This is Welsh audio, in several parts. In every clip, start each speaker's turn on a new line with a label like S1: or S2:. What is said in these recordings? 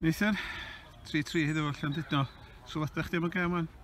S1: Nathan, 3-3 heddiw allan dydno. Sylwadau chdi am y gem wan?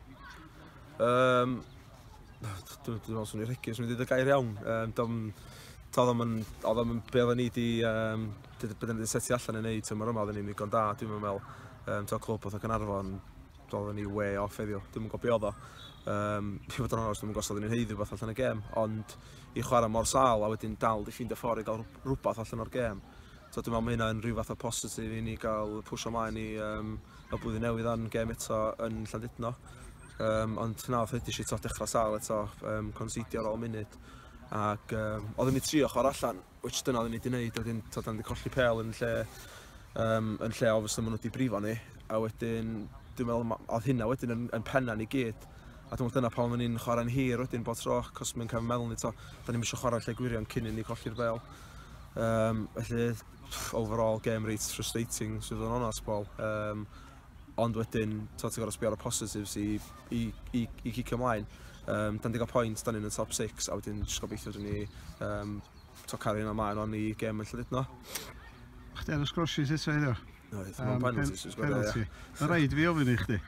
S2: Dwi'n meddwl swn i'n rhegi, swn i'n dweud y gair iawn. Oedd o'n be oedden ni wedi seti allan yn neud tymor yma, oedden ni'n ddigon da, dwi'n meddwl. Taw clwb oedd o Gaernarfon, oedden ni way off heddiw, dwi'n meddwl be oedd o. Fi fod yn onos, dwi'n meddwl os oedden ni'n heiddi beth allan y gem, ond i chwarae mor sal a wedyn dal di ffindio ffordd i gael rhywbeth allan o'r gem. So dwi'n meddwl mae hynna'n rhyw fath o positif i ni gael pwysio mlaen i y blwyddyn newydd yn gem eto yn Llandudno. Ond na, oedd hydys i dechrau sal eto, conceidio ar ôl munud. Ac oedden ni trio chwarae allan, which dyna oedden ni wedi gwneud, oedden ni wedi colli pel yn lle obviously maen nhw wedi brifo ni. A wedyn, dwi'n meddwl, oedd hynna wedyn yn penna ni gyd. A dwi'n meddwl dyna pan oedden ni'n chwarae'n hir wedyn bod tro, cos mae'n cael meddwl ni to, da ni'n eisiau chwarae lle gwirion cyn i ni colli'r bel. Felly, overall game rate frustrating, sydd yn onas bol. Ond wedyn, ti'n gorau sbio ar y positives i cicio ymlaen. Da ni gael pwynt, da ni'n y top 6, a wedyn jyst gobeithio dyn ni cario yna ymlaen o'n i gem yn Llandudno.
S1: Chdi ar y sgrosies eto heddiw?
S2: Oed, mae'n penalty.
S1: Mae'n rhaid fi ofyn i chdi.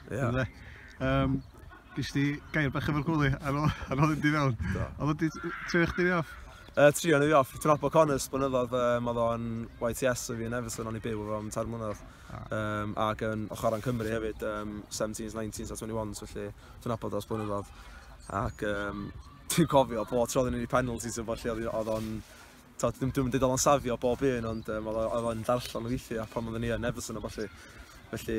S1: Gys ti gair bach efo'r gwli ar ôl yn di fewn. Oedd wedi trio chdi fi off?
S2: Trio ni fi off. Ti'n abod Connors blynyddoedd, oedd o'n YTS o fi yn Everton o'n i byw efo am 10 mlynedd. Ac yn chwarae'n Cymru hefyd, 17s, 19s a 21s, felly ti'n abod os blynyddoedd. Ac ti'n cofio bod tro oedden ni'n penalties yn bod lle oedd o'n... Dwi'n dweud oedd o'n safio bob un, ond oedd o'n darllen o weithio pan oedden ni yn Everton o falle. Felly,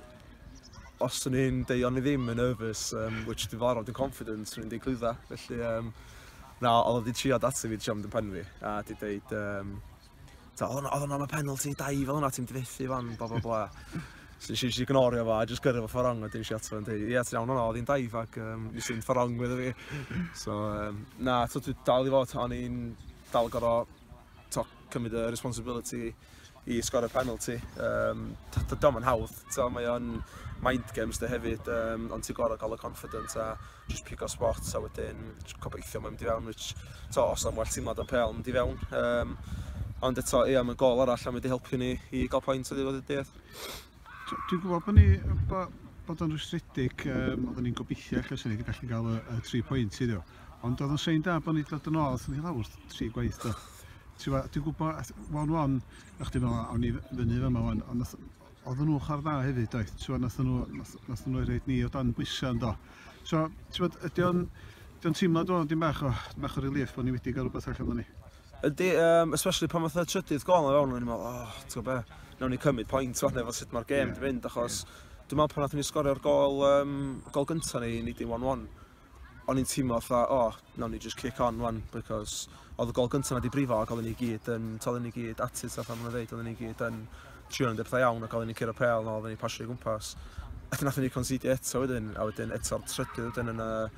S2: os o'n i'n deud o'n i ddim yn nervous, which dwi'n farod, dwi'n confident, o'n i'n deud glwydda. Felly, na, oedd o'n trio dati fi siarad yn pen fi, a di deud, oedd o'n am y penalty, dau fel hwnna, ti'n difethu fan, bla bla bla. So nes i ignorio fo, a jyst gyrru fo fforong, a dyn si ato fo'n deud, ie, ti'n iawn hwnna, oedd hi'n daif, ac nes i'n fforong with fi. So, na, dwi'n dal i fod, o'n i'n dal gorau cymryd y responsibility i sgorio penalty. Dom yn hawdd, mae o'n mind games dy hefyd, ond ti'n gorau gael y confidence a just pick o spot, a wedyn gobeithio mae'n mynd i fewn, which os am well teimlad am pel, mynd i fewn. Ond eto, ie, mae'n gol arall a mynd i helpu ni i gael pwynt o ddiwedd y dydd.
S1: Dwi'n gwybod bod o'n rwystredig, oedden ni'n gobeithio allan sy'n ni wedi gallu cael y 3 pwynt iddo. Ond oedd o'n sein da bod ni dod yn ôl, oedd ni lawr 3 gwaith do. Dwi'n gwybod, 1-1, o'ch ti'n meddwl, o'n i fyny fyma, ond oedden nhw char dda hefyd, doedd. Nath nhw reid ni o dan bwysian, do. So, ydy o'n teimlad o'n dim bach o relief bod ni wedi cael rhywbeth allan o'n ni?
S2: Ydy, especially pan math y trydydd gol yn fewn, o'n i'n meddwl, ti'n gwybod be, nawn ni cymryd pwynt fan efo sut mae'r gêm di fynd, achos dwi'n meddwl pan nath ni sgorio'r gol gyntaf ni 1-1, o'n i'n teimlo fatha, nawn ni just kick on wan, because oedd y gol gyntaf na di brifo ac oedden ni gyd at it, pan ma'n dweud, oedden ni gyd yn trio yn depthau iawn ac oedden ni cyrra pel na oedden ni pasio i gwmpas. Ac nath ni concedio eto wedyn, a wedyn eto'r trydydd wedyn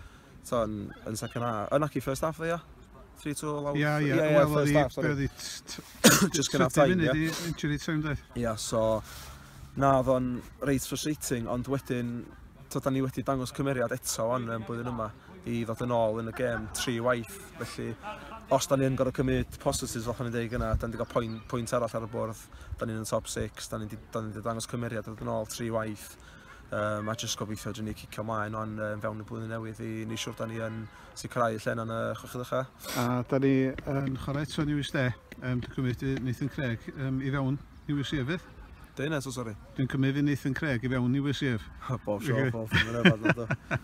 S2: yn second half. Yna ci first half dde, ia? 3-2 lawr?
S1: Ie,
S2: first half, sorry. Just gyn half time, ia?
S1: Injury time, dweud.
S2: Ia, so na oedd o'n reit frustrating, ond wedyn da ni wedi dangos cymeriad eto yn blwyddyn yma i ddod yn ôl yn y gêm 3 waith, felly os da ni'n gorau cymryd positives fel o'n i'n deud gyna, da ni wedi cael pwynt arall ar y bwrdd, da ni'n yn top 6, da ni wedi dangos cymeriad ddod yn ôl 3 waith, a jyst gobeithio dyn ni cicio ymlaen o'n fewn y blwyddyn newydd i ni siwr da ni yn sicrhau llen yn y chwechddycha.
S1: A da ni yn chwarae eto News Day, dwi'n cymryd Nathan Craig i fewn News Ef.
S2: Dwi'n eto, sori.
S1: Dwi'n cymryd Nathan Craig i fewn News Ef.
S2: Bob sio, bob ffyn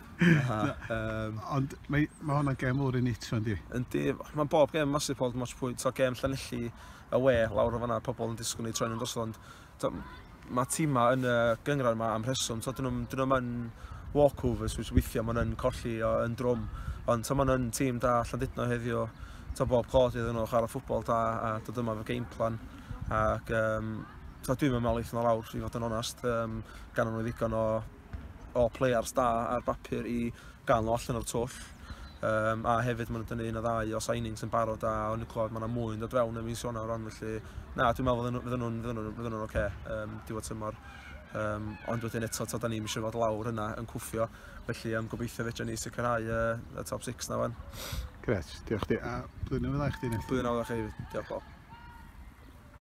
S1: Ond mae hwnna'n gem o'r un eto, yndi?
S2: Yndi, mae'n bob gem masif bod much pwynt, so gem Llanelli y we lawr o fanna, pobl yn disgwyl ni troi'n yn dosod, ond mae tîma yn y gyngrair yma am rheswm, dyn nhw'n yn walkovers, which weithiau maen colli yn drwm, ond maen tîm da Llandudno heddiw, bob clod iddyn nhw chwarae ffwtbol da a dod yma fe game plan, ac dwi'n meddwl eithaf na lawr, i fod yn onast, gan nhw ddigon o players da ar bapur i gael nhw allan o'r twll. A hefyd maen nhw'n dynnu un o ddau o signings yn barod a o'n i'n clywed mae yna mwy yn dod fewn yn mis Ionawr ran, felly na, dwi'n meddwl fydden nhw'n oce, diwedd tymor. Ond wedyn eto, da ni'n eisiau fod lawr yna yn cwffio, felly gobeithio fedra ni sicrhau y top 6 na fan.
S1: Gret, diolch di. A blwyddyn o ddau chdi?
S2: Blwyddyn o ddau chi, diolch Paul.